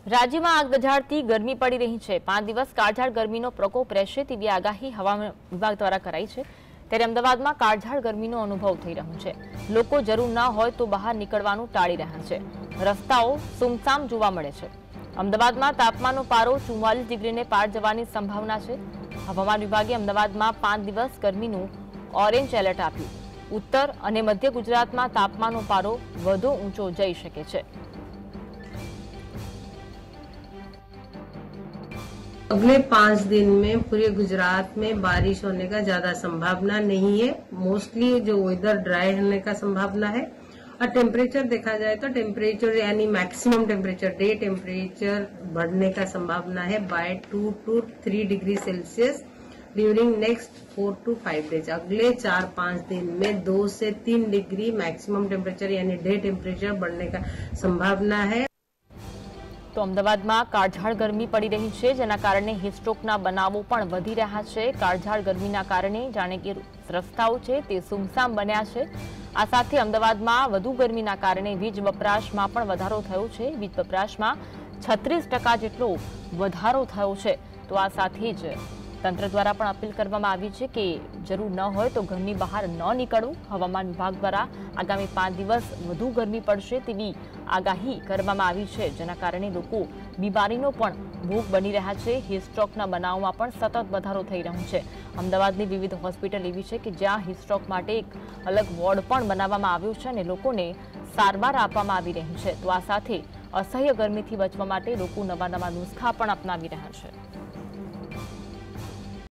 રાજ્યમાં આગ દઝાડતી ગરમી પડી રહી છે। 5 દિવસ કાળઝાળ ગરમીનો પ્રકોપ રહેશે તેવી આગાહી હવામાન વિભાગ દ્વારા કરાઈ છે। ત્યારે અમદાવાદમાં કાળઝાળ ગરમીનો અનુભવ થઈ રહ્યો છે। લોકો જરૂર ન હોય તો બહાર નીકળવાનું ટાળી રહ્યા છે। રસ્તાઓ સુમસામ જોવા મળે છે। અમદાવાદમાં તાપમાનનો પારો 44 ડિગ્રીને પાર જવાની સંભાવના છે। હવામાન વિભાગે અમદાવાદમાં 5 દિવસ ગરમીનું ઓરેન્જ એલર્ટ આપ્યું। ઉત્તર અને મધ્ય ગુજરાતમાં તાપમાનનો પારો વધુ ઊંચો જઈ શકે છે। अगले 5 दिन में पूरे गुजरात में बारिश होने का ज्यादा संभावना नहीं है। मोस्टली जो वेदर ड्राई होने का संभावना है। और टेम्परेचर देखा जाए तो टेम्परेचर यानी मैक्सिमम टेम्परेचर डे टेम्परेचर बढ़ने का संभावना है by 2 to 3 degree Celsius during next 4 to 5 days. अगले 4-5 दिन में 2 से 3 डिग्री मैक्सिमम टेम्परेचर यानी डे टेम्परेचर बढ़ने का संभावना है। तो अमदावादમાં કાળઝાળ ગરમી પડી રહી છે, જેના કારણે હીટસ્ટ્રોકના બનાવો પણ વધી રહ્યા છે। કાળઝાળ ગરમીના કારણે જાણે કે રસ્તાઓ છે તે સુમસામ બન્યા છે। આ સાથે અમદાવાદમાં વધુ ગરમીના કારણે વીજ વપરાશમાં પણ વધારો થયો છે। વીજ વપરાશમાં 36% જેટલો વધારો થયો છે। તો આ સાથે જ તંત્ર દ્વારા પણ અપીલ કરવામાં આવી છે કે જરૂર ન હોય તો ઘરની બહાર ન નીકળવું। હવામાન વિભાગ દ્વારા આગામી 5 દિવસ વધુ ગરમી પડશે તેવી આગાહી કરવામાં આવી છે, જેના કારણે લોકો બીમારીનો પણ ભોગ બની રહ્યા છે। હીટસ્ટ્રોકના બનાવમાં પણ સતત વધારો થઈ રહ્યો છે। અમદાવાદની વિવિધ હોસ્પિટલ એવી છે કે જ્યાં હીટસ્ટ્રોક માટે એક અલગ વોર્ડ પણ બનાવવામાં આવ્યો છે અને લોકોને સારવાર આપવામાં આવી રહી છે। તો આ સાથે અસહ્ય ગરમીથી બચવા માટે લોકો નવા નુસ્ખા પણ અપનાવી રહ્યા છે।